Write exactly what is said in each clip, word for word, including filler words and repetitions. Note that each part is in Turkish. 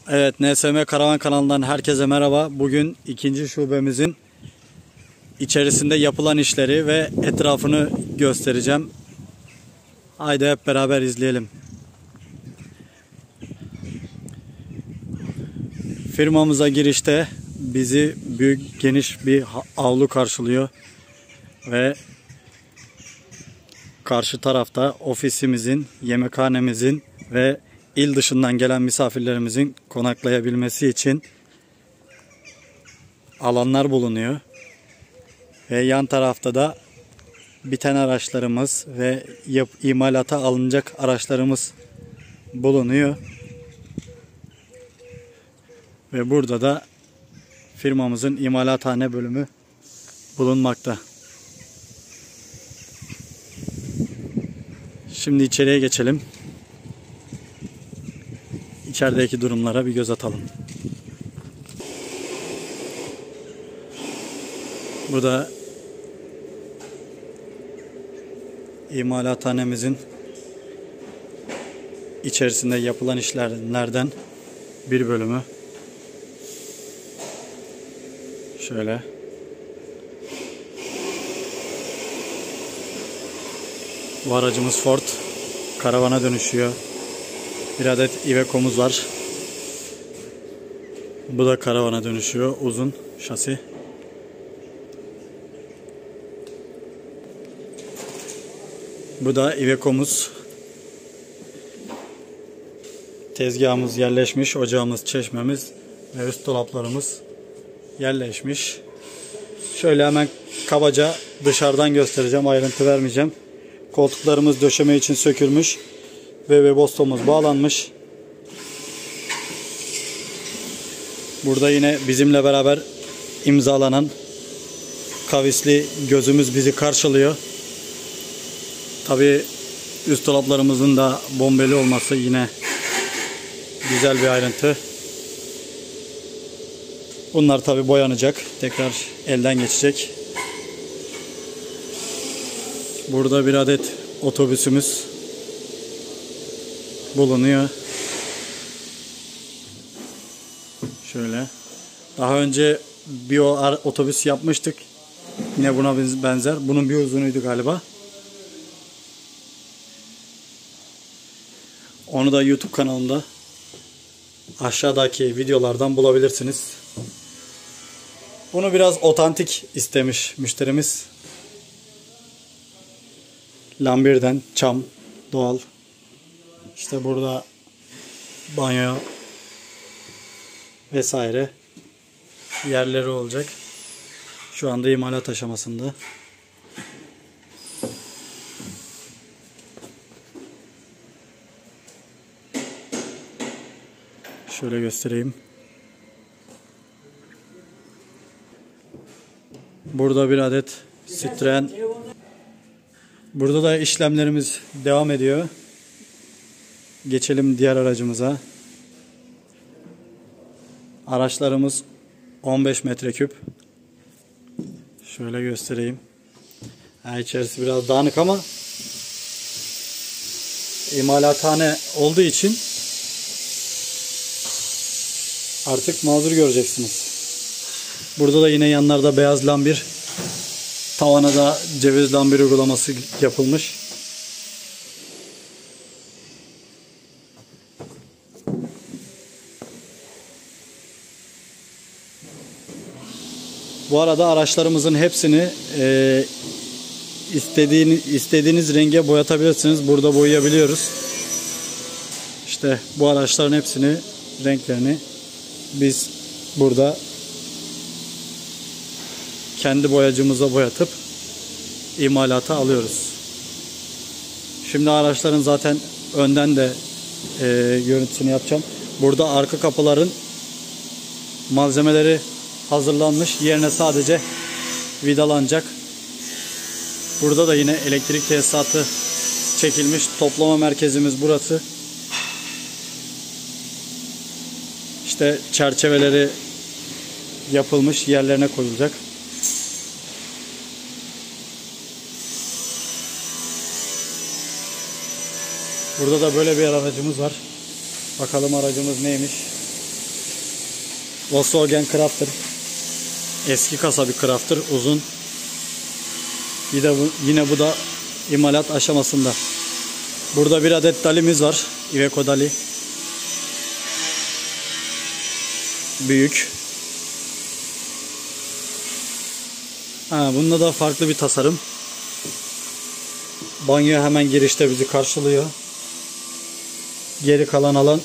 Evet, N S M Karavan kanalından herkese merhaba. Bugün ikinci şubemizin içerisinde yapılan işleri ve etrafını göstereceğim. Haydi hep beraber izleyelim. Firmamıza girişte bizi büyük, geniş bir avlu karşılıyor ve karşı tarafta ofisimizin, yemekhanemizin ve il dışından gelen misafirlerimizin konaklayabilmesi için alanlar bulunuyor. Ve yan tarafta da biten araçlarımız ve yap, imalata alınacak araçlarımız bulunuyor. Ve burada da firmamızın imalathane bölümü bulunmakta. Şimdi içeriye geçelim. İçerideki durumlara bir göz atalım. Burada imalathanemizin içerisinde yapılan işlerden bir bölümü. Şöyle. Bu aracımız Ford. Karavana dönüşüyor. Bir adet Iveco'muz var. Bu da karavana dönüşüyor. Uzun şasi. Bu da Iveco'muz. Tezgahımız yerleşmiş. Ocağımız, çeşmemiz ve üst dolaplarımız yerleşmiş. Şöyle hemen kabaca dışarıdan göstereceğim. Ayrıntı vermeyeceğim. Koltuklarımız döşeme için sökülmüş. Ve Webasto'muz bağlanmış. Burada yine bizimle beraber imzalanan kavisli gözümüz bizi karşılıyor. Tabii üst dolaplarımızın da bombeli olması yine güzel bir ayrıntı. Bunlar tabii boyanacak. Tekrar elden geçecek. Burada bir adet otobüsümüz bulunuyor. Şöyle. Daha önce bir otobüs yapmıştık. Yine buna benzer. Bunun bir uzunuydu galiba. Onu da YouTube kanalımda aşağıdaki videolardan bulabilirsiniz. Bunu biraz otantik istemiş müşterimiz. Lambirden çam, doğal. İşte burada banyo vesaire yerleri olacak. Şu anda imalat aşamasında. Şöyle göstereyim. Burada bir adet Citroen. Burada da işlemlerimiz devam ediyor. Geçelim diğer aracımıza. Araçlarımız on beş metreküp. Şöyle göstereyim. Yani içerisi biraz dağınık ama imalathane olduğu için artık mazur göreceksiniz. Burada da yine yanlarda beyaz lambir, tavana da ceviz lambir uygulaması yapılmış. Bu arada araçlarımızın hepsini e, istediğiniz, istediğiniz renge boyatabilirsiniz. Burada boyayabiliyoruz. İşte bu araçların hepsini, renklerini biz burada kendi boyacımıza boyatıp imalata alıyoruz. Şimdi araçların zaten önden de e, görüntüsünü yapacağım. Burada arka kapıların malzemeleri hazırlanmış. Yerine sadece vidalanacak. Burada da yine elektrik tesisatı çekilmiş. Toplama merkezimiz burası. İşte çerçeveleri yapılmış. Yerlerine koyulacak. Burada da böyle bir aracımız var. Bakalım aracımız neymiş. Volkswagen Crafter. Eski kasa bir Crafter, uzun. Bir de bu, yine bu da imalat aşamasında. Burada bir adet dalimiz var. Iveco dali. Büyük. Ha, bunda da farklı bir tasarım. Banyo hemen girişte bizi karşılıyor. Geri kalan alan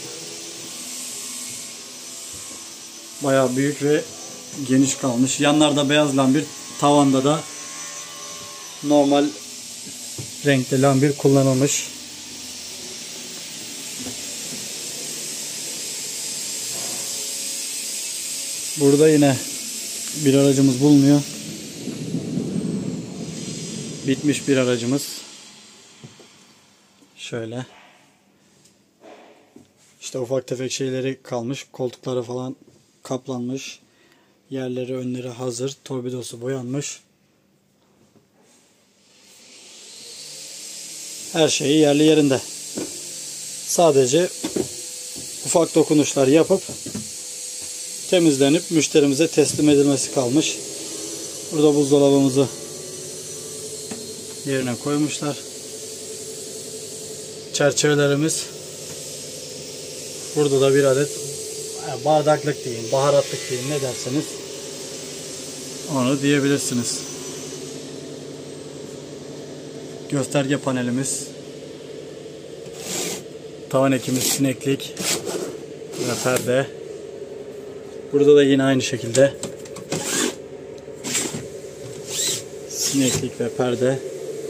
bayağı büyük ve geniş kalmış. Yanlarda beyaz lambir, tavanda da normal renkli lambir kullanılmış. Burada yine bir aracımız bulunuyor. Bitmiş bir aracımız. Şöyle. İşte ufak tefek şeyleri kalmış. Koltukları falan kaplanmış. Yerleri, önleri hazır. Torpidosu boyanmış. Her şeyi yerli yerinde. Sadece ufak dokunuşlar yapıp temizlenip müşterimize teslim edilmesi kalmış. Burada buzdolabımızı yerine koymuşlar. Çerçevelerimiz. Burada da bir adet bardaklık deyin, baharatlık deyin, ne derseniz onu diyebilirsiniz. Gösterge panelimiz. Tavan ekimiz, sineklik ve perde. Burada da yine aynı şekilde sineklik ve perde.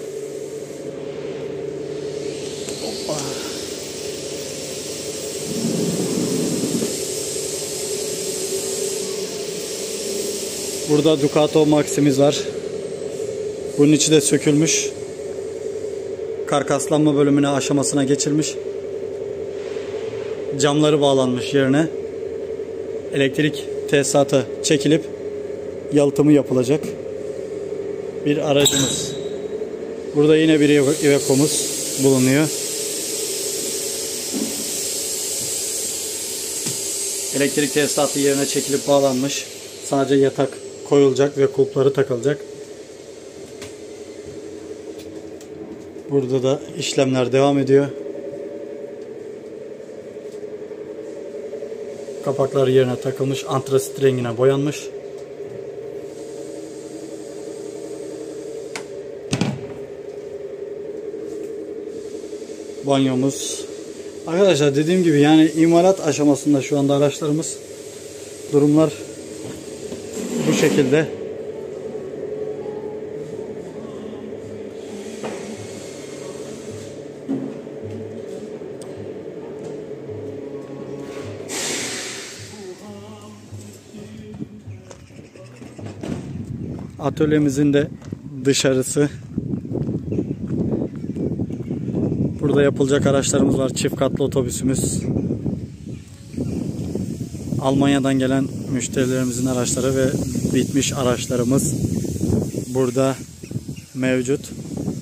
Hoppa. Burada Ducato Maxi'miz var. Bunun içi de sökülmüş. Karkaslanma bölümüne, aşamasına geçilmiş. Camları bağlanmış yerine. Elektrik tesisatı çekilip yalıtımı yapılacak bir aracımız. Burada yine bir Iveco'muz bulunuyor. Elektrik tesisatı yerine çekilip bağlanmış. Sadece yatak koyulacak ve kulpları takılacak. Burada da işlemler devam ediyor. Kapaklar yerine takılmış, antrasit rengine boyanmış. Banyomuz. Arkadaşlar dediğim gibi yani imalat aşamasında şu anda araçlarımız. Durumlar bu şekilde. Atölyemizin de dışarısı. Burada yapılacak araçlarımız var. Çift katlı otobüsümüz. Almanya'dan gelen müşterilerimizin araçları ve bitmiş araçlarımız burada mevcut.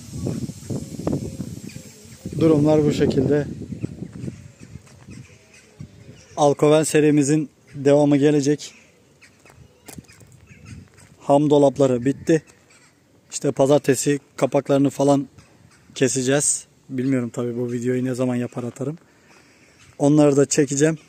Durumlar bu şekilde. Alkoven serimizin devamı gelecek. Ham dolapları bitti. İşte pazartesi kapaklarını falan keseceğiz. Bilmiyorum tabii bu videoyu ne zaman yapar atarım. Onları da çekeceğim.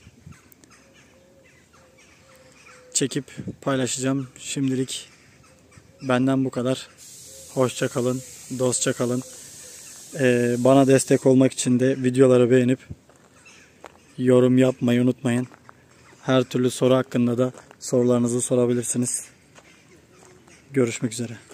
Çekip paylaşacağım. Şimdilik benden bu kadar. Hoşça kalın, dostça kalın. Ee, bana destek olmak için de videoları beğenip yorum yapmayı unutmayın. Her türlü soru hakkında da sorularınızı sorabilirsiniz. Görüşmek üzere.